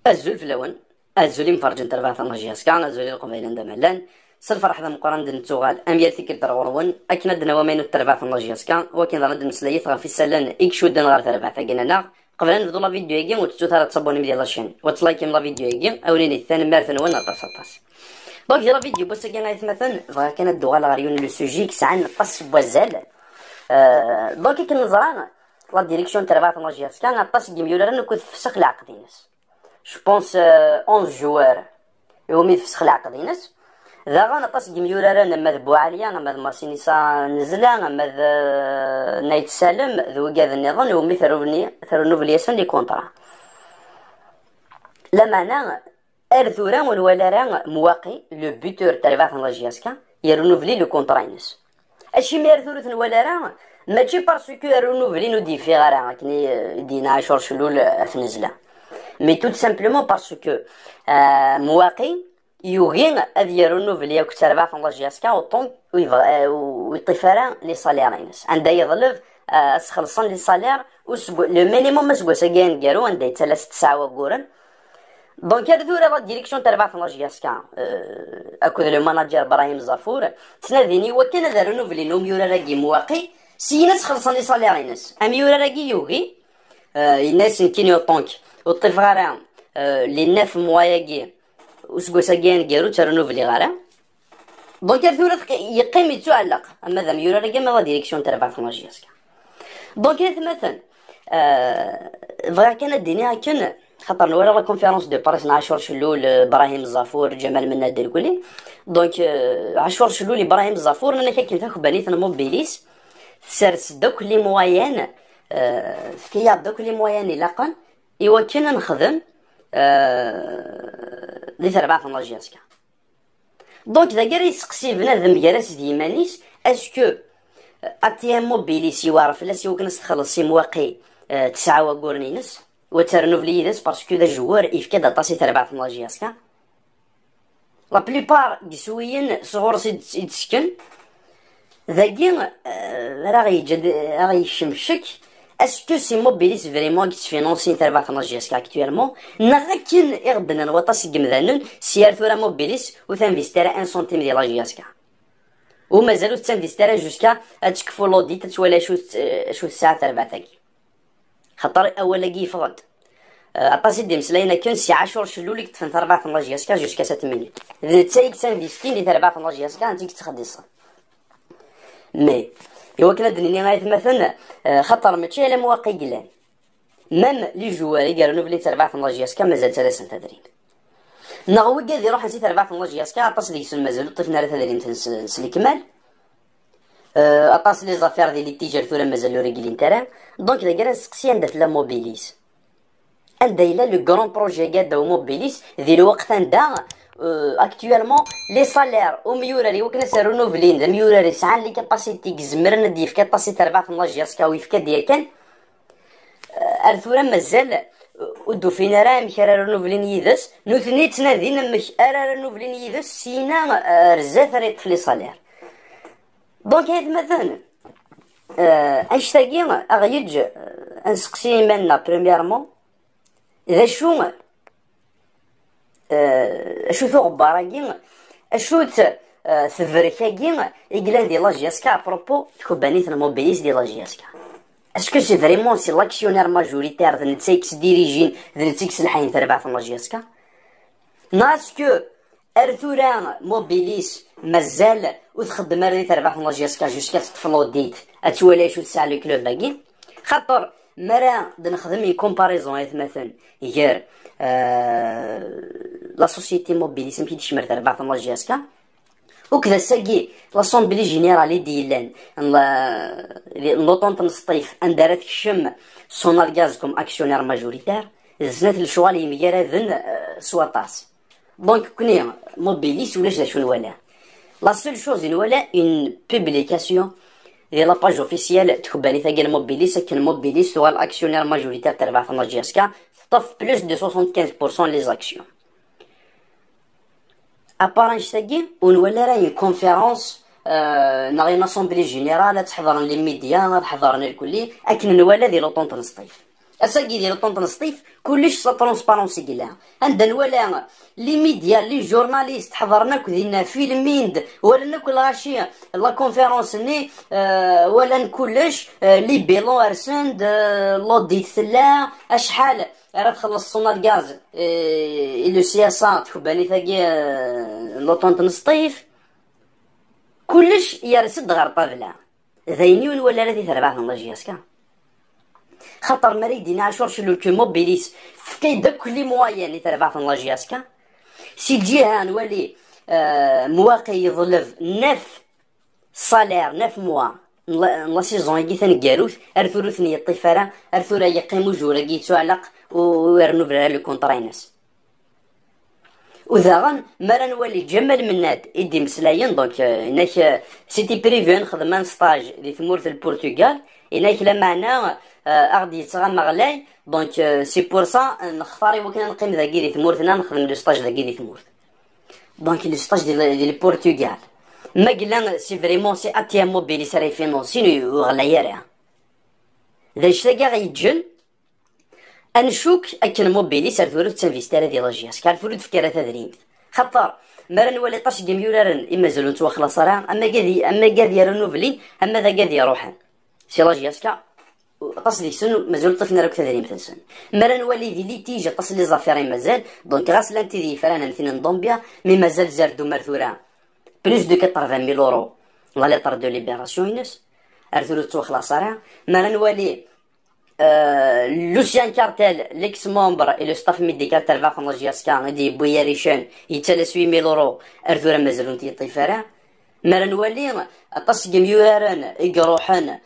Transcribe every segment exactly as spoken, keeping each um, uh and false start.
الزول في الاول الزولي مفرجن تربع ثنا جياسكا الزولي القبيله ندملان سلفر حدا مقارن دن توغال اميال ثيك الدرغرون اكنا دنا ومين التربع ثنا جياسكا وكان ضرد مسليث في السلان اكشو دن غير تربع ثقينا قبل ان نبدو لا فيديو يجي وتتو ثلاث تصبوني ديال لاشين وتلايكي لا فيديو يجي اوليني الثاني مارثن وانا طاس طاس دونك ديال فيديو بس كان غايث مثلا فغا كانت دوغال غاريون لو سوجي كسعان طاس بوزال أه دونك كنزران لا ديريكسيون تربع ثنا جياسكا طاس كيميولا نكون فسخ العقد الناس جو بونس أونز جوار يومي فسخ العقد الناس ذا غانا طاس كيميولا رانا ماذ بوعاليا ماذ مارسينيسا نزلا ماذ نايت سالم ذو قاذ النظام يومي ثروني ثرونوفلياسون لي كونطرا لا معنى ارثورا ولا راه مواقي لو بوتور تربع ثنا جياسكا يرونوفلي لو كونطرا الناس اشي ما ارثورا ولا راه ماشي باسكو رونوفلي نو ديفي غير كني دينا عشر شلول في نزله مي توت سامبلومون باسكو مواقي يوغين هذ يرونوفلي كو تربع ثنا جياسكا اوطون ويطيفرا لي صاليرينس عندها يظلف خلصان لي صالير وسبو لو مينيموم مسكو ساكين كارو عندها ثلاث تسعة وكورن دونك هذا ثورة لا ديريكسيون تربع ثنا جياسكا اكو لو ماناجر ابراهيم زافور تناديني وكان هذا رونوفلي نو ميورا راكي مواقي سي ناس خلصان لي صاليرينس ام ميورا راكي يوغي الناس كينيو طونك والطيف غارا لي ناف مواياكي وسكو ساكين كارو ترونوفلي غارا دونك هذا ثورة يقيم يتعلق اما ذا ميورا راكي ما لا ديريكسيون تربع ثنا جياسكا دونك هذا مثلا فغا كان الدنيا كان خاطر نورا لا كونفيرونس دو باريس عاشور شلول ابراهيم الزافور جمال منادر الكلي دونك عاشور شلول ابراهيم الزافور انا كنت ناخذ بنيت مobbilis سرس دوك لي مويان فكيا دوك لي مويان لاقن ايوا كنا نخدم لي تربع ثنا جياسكا دونك ذا كاري يسقسي بنادم كراس ديمانيس اسكو اتيام موبيليس يوارف لا سيو كنس تخلص سي مواقي تسعة وكورنينس وترنوفلي داس باسكو دا جوار يفكا دا طاسي تربع ثنا جياسكا لا بليبار كسويين صغور سيد يتسكن ذاكي راه غيجد راه غيشمشك اسكو سي موبيليس فريمون كيتفينونسي تربع ثنا جياسكا اكتويلمون نغاكن يغبنا وطاس كمذانون سيار ثورا موبيليس وثانفيستيرا ان سنتيم ديال لا جياسكا ومازالو تنفيستيرا جوسكا تكفو لودي تتولى شو شو الساعه تربع ثاكي خاطر اولا كي فغد عطاسي دي مسلاينا كان سي عشر شلولي كتفن تربع ثنا جياسكا جوسكا سات مينيت اذا تسايك تنفيستين لي تربع ثنا جياسكا انت تخديصا مي ايوا كنا دنيا غايت مثلا خاطر ماشي على مواقع قلال مام لي جواري قالوا نوفلي تربع ثنا جياسكا مازال ثلاثه تدرين نغوي كاد يروح نسي تربع ثنا جياسكا عطاس ديك مازال طفنا راه تدرين تنسلي كمال اطاس لي زافير ديال التجار ثورا مازالو ريغلين ترى دونك دا كرا سقسي عندها لا موبيليس عندها الا لو غران بروجي كادا موبيليس ذي الوقت عندها اكتويلمون لي سالير او ميوراري وكنا سارو نوفلين دا ميوراري ساعه لي كاباسيتي كزمرنا دي في كاباسيتي تربع ثنا جياسكا ويفكا ديال كان ارثورا مازال ودو فينا راه مكرا نوفلين يدس نوثني تنادينا مش ارا نوفلين يدس سينا رزاف ريط في لي سالير دونك هاد مثلا اشتاقي اغيج نسقسي منا بريميرمون اذا شو اشو ثوغ باراكي اشو ثفركاكي يقلا ديال لا جياسكا ابروبو تكوبانيت الموبيليس ديال لا جياسكا اسكو سي فريمون سي لاكسيونير ماجوريتير ذا نتسيكس ديريجين ذا نتسيكس الحين تربع في لا جياسكا ناسكو ارثورا موبيليس مازال وتخدم راه تربح في لا جياسكا جوسكا تطفلو ديت اتولى شو تسع لو كلوب باكي خاطر مرا نخدم كومباريزون مثلا غير آه لا سوسيتي موبيليس مكي تشمر تربح في لا جياسكا وكذا ساكي لاسومبلي جينيرالي ديالان لوطون تنصطيف اندارت كشم سونال غازكم اكسيونير ماجوريتير زنات الشوال يميراذن سواطاس دونك كوني موبيليس ولا شنو ولا لا سول شوز ولا اون بوبليكاسيون ديال لا باج اوفيسيال تكباني ثاقي الموبيليس كان موبيليس هو الاكسيونير ماجوريتير تربع ثنا جياسكا طف بلوس دو خمسة وستين بالمية لي زاكسيون ابارانش ثاقي ونولا راهي كونفيرونس نغي ناسومبلي جينيرال تحضرن لي ميديا تحضرن الكلي اكن نولا ديال لوطون تنصطيف اساكي ديال طونط نصطيف كلش سا ترونسبارونسي كلها عندنا ولا لي ميديا لي جورناليست حضرنا كدينا فيلميند ولا ناكل غاشي لا كونفيرونس ني آه ولا كلش آه لي بيلون ارسند آه لوديت ثلا اشحال راه تخلص صونا الغاز آه لو سياسات كباني ثاقي آه لو طونط نصطيف كلش يرسد غير طابله ذاينيون ولا الذي تربع الله جياسكا خاطر مريدين عاشور شلو كو موبيليس فكاي داك لي موايان اللي تربع الله جياسكا سي جيهان ولي آه مواقع يظلف نف صالير نف موا لا سيزون يجي ثاني كاروث ارثورو ثني الطفاره ارثورا يقيمو جورا كي تعلق ويرنو فلا لو كونطراينس وذاغن مرا نولي جمال مناد يدي مسلاين دونك هناك سيتي بريفي نخدم ستاج دي ثمورة البرتغال هناك لا معنى اغدي يتغنى غلاي دونك سي بور سا نختار وكنا نقيم ذاكي دي ثمورتنا نخدم لو ستاج ذاكي دي ثمورت دونك لو ستاج ديال البرتغال ما قلنا سي فريمون سي اتيام موبيلي سراي فينونسي وغلايا راه ذا شتا غيتجن انشوك اكن موبيلي سارثورو تنفيستيرا ديال لاجياس كارفورو تفكيرا تدريم خاطر مرا نولي طاش ديال ميولارن اما زالو نتواخلا راه اما كادي اما كادي نوفلين اما ذا كادي يروحان سي لاجياسكا طاس ديك السن مازال طفنا راك تدريم تنسن مرا نولي دي لي تيجا طاس لي زافيرين مازال دونك غاس لانتي دي فرانا مثلا نضمبيا مي مازال زاردو مرثورا بلوس دو ثمانين ميل اورو لا ليتر دو ليبيراسيون ينس ارثورو تواخلا راه مرا نولي Euh, Lucien Cartel, l'ex-membre et le staff médical تبع في لاجياسكا دي بويا ريشان يتلس ثمانية ميل اورو ارثورا مازالو تيطي فرا مرا نولي طاس كميوران يقروحن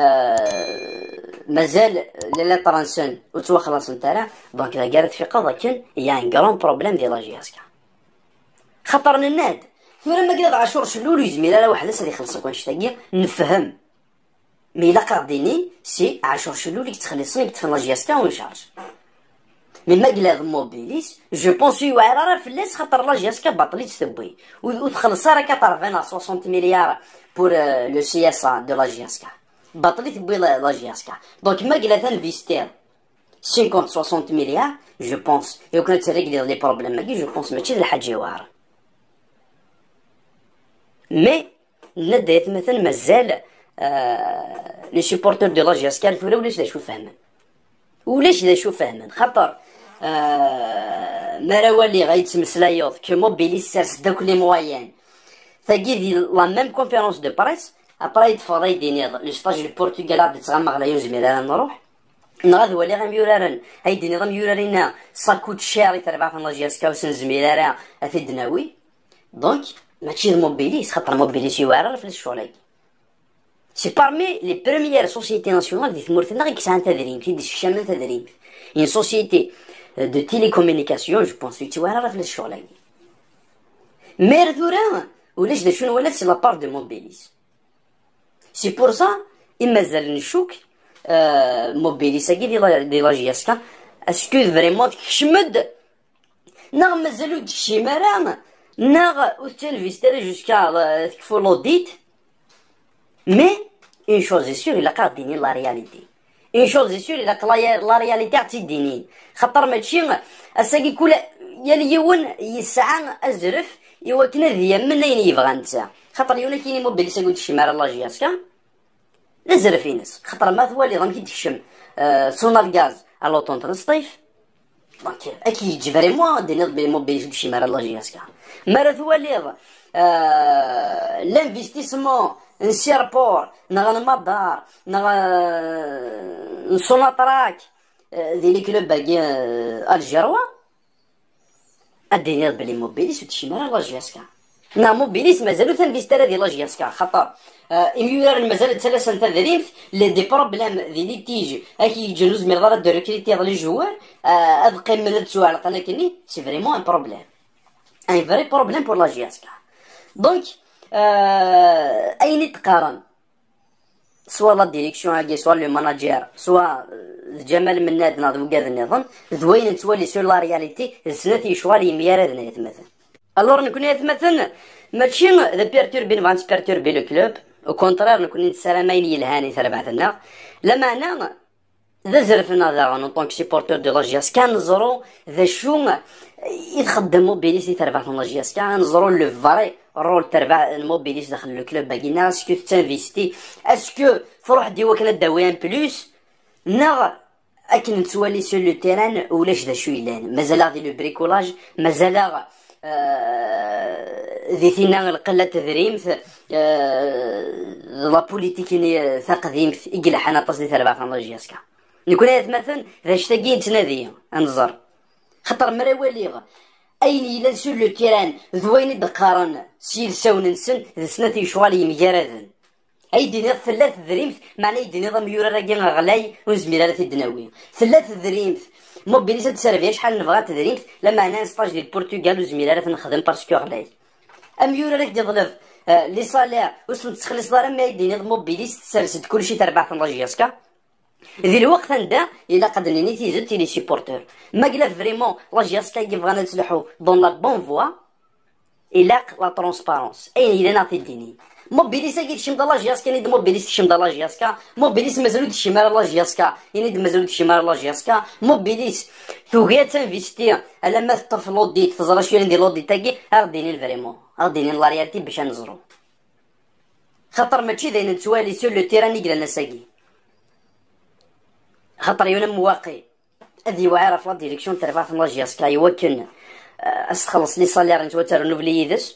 مازال لا ترانسن وتوخلص نتاعها دونك اذا قالت في قضا كان يا ان كرون بروبليم ديال لاجياسكا خطر الناد ثم لما قال عاشور شلول يزميل على واحد اللي يخلصك ونشتاقي نفهم مي لا قارديني سي عاشور شلول اللي تخلصني بتفن لاجياسكا ونشارج مي ما قال هذا موبيليس جو بونس يوعر راه فلاس خاطر لاجياسكا باطلي تثبي وتخلص راه كطرفين ستين مليار بور لو سي اس ا دو لاجياسكا باطلي تبوي لاجياسكا دونك ما قال تنفيستير خمسين ستين مليار جو بونس يو كانت تريغلي لي بروبليم ماكي جو بونس ماشي الحاج يوار مي نديت مثلا مازال آه لي سوبورتور دو لاجياسكا الفولا ولاش دا شو فهمن ولاش دا شو فهمن خاطر آه ما راه واللي غيتمسلايوض كو موبيليس سارس داك لي موايان ثاقي دي لا ميم كونفيرونس دو بريس ابرا يتفضل يديني لو ستاج البرتغال غادي تغمغ على يوزمير انا نروح نغاد ولي غنميورارن هايديني غنميورارينا ساكوت شاري تربع في لاجياسكا وسنزمير راه في الدناوي دونك ماشي موبيليس خاطر موبيليس يوعر في الشغل سي بارمي لي بروميير سوسيتي ناسيونال دي ثمورتنا غير كسان تدريم تيدي الشمال تدريم اون سوسيتي دو تيليكومونيكاسيون جو بونس يتوارا في الشغل مير ثورا ولاش دا شنو ولات سي لابار دو موبيليس سي بور سا مازال نشوك آه موبيليس كي دي لاجياسكا اسكو فريمون تكشمد ناغ مازالو داكشي مرا ناغ وتنفيستيري جوسكا تكفو لوديت مي اون شوز سي سور الا قاعد ديني لا رياليتي اون شوز سي سور الا لا رياليتي عرفتي ديني خاطر ماشي اساكي كل يا اليون يسعى ازرف ايوا كنا ذيا من اين يبغى نتا خاطر يونا كايني موبيليس قلت شي مار لاجياسكا نزرف ينس خاطر ما هو اللي غنمشي تكشم آه صونا الغاز على طونط نصطيف دونك اكيد يجي فريمون ديني بلي موبيليس شي مار لاجياسكا مار هو اللي آه لانفستيسمون نسير بور نغ المدار نغ نسوناطراك ذي لي كلوب باقي الجيروا اديني بلي موبيليس وتشي مارا لاجياسكا نا موبيليس مازالو تنفيستيرا ديال لاجياسكا خاطر اميولار مازال ثلاثة تدريب لي دي بروبليم ذي لي تيجي اكي جنوز من غرض دو ريكريتي لي جوار ابقى من تسوى على قناه كني سي فريمون ان بروبليم ان فري بروبليم بور لاجياسكا دونك آه اين تقارن سوا لا ديريكسيون هاكي سوا لو ماناجير سوا جمال من ناد ناض وكاد النظام ذوين تولي سور لا رياليتي السنتي شوال يميار هذا يتمثل الور نكون يتمثل ماشي ذا بيرتوربين فانس بيرتوربي لو كلوب او كونترير نكون نتسالمين يلهاني ثلاثه لا معنى ذا زرفنا ذا اون طونك سيبورتور دو لاجياس كان نزرو ذا شو يتخدم موبيليس اللي تربح في لاجياس كان نزرو لو فري رول تربح الموبيليس داخل لو كلوب باقينا اسكو تانفيستي اسكو فروح دي وكنا داويان بلوس نغ اكن نتوالي سو لو تيران ولاش ذا شو يلان مازال غادي لو بريكولاج مازال آه ذي ثينا القلة تذريمث آه لا بوليتيكيني ثقديمث إقلا حنا تصدي تربع في لاجياسكا نكون مثلا ذا شتاقين تنادية انظر خطر مرا واليغ اين الى سو لو تيران ذوين دقارن سيل ساون نسن ذا سنتي شوالي مجردن اي دينيض ثلاث ذريمث معنى دينيض ميورا راكي غلاي ونزميرا في الدناوي ثلاث ذريمث موبيليس تسرفيا شحال نبغى تدريمث لما انا ستاج ديال البرتغال وزميلات نخدم باسكو غلاي اميورا راك تظلف آه لي صالير وسمت تخلص دار ما يديني موبيليس تسرسد كلشي تربع في لاجياسكا ذي الوقت ندا الا قد نيني تيزد تي لي سيبورتور ما قلا فريمون لاجياسكا يبغانا نسلحو دون لا بون فوا الا لا ترونسبارونس اين الا نعطي الديني موبيليس كي تشم دا لاجياسكا يعني موبيليس تشم دا لاجياسكا موبيليس مازالو تشم على لاجياسكا يعني مازالو تشم على لاجياسكا موبيليس ثوغيا تنفيستي على ما تطرف لوديت تزرا شويه ندير لوديت تاكي غاديني فريمون غاديني لا رياليتي باش نزرو خاطر ماشي داين نتوالي سور لو تيران يقلا نساكي خاطر يونا مواقي هذي واعره في لا ديريكسيون ترفع في لاجياسكا يوكن استخلص لي صالير نتو ترنوف لي يدس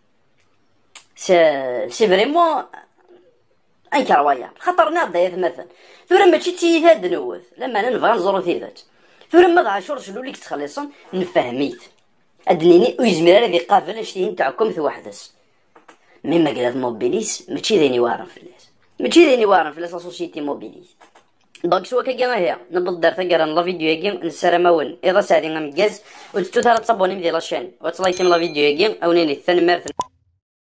سي سي فريمون انكرويابل خاطر ناضي مثلا ثورا ماشي تي هاد نوث لما انا نبغى نزورو ثيذات ثورا ما عاشورش لوليك تخلصن نفهميت ادنيني ويزمير هذي قافل اشتي نتاعكم في وحدس مي ما قالت موبيليس ماشي ذيني وارن فلاس ماشي ذيني وارن فلاس سوسيتي موبيليس دونك سوا كيما هي نبض دار ثقرا لا فيديو ياكي نسرماون اذا ساعدين مكاز وتتو ثلاث صابوني ديال لاشين وتلايكي لا فيديو ياكي او نيني ثاني مارث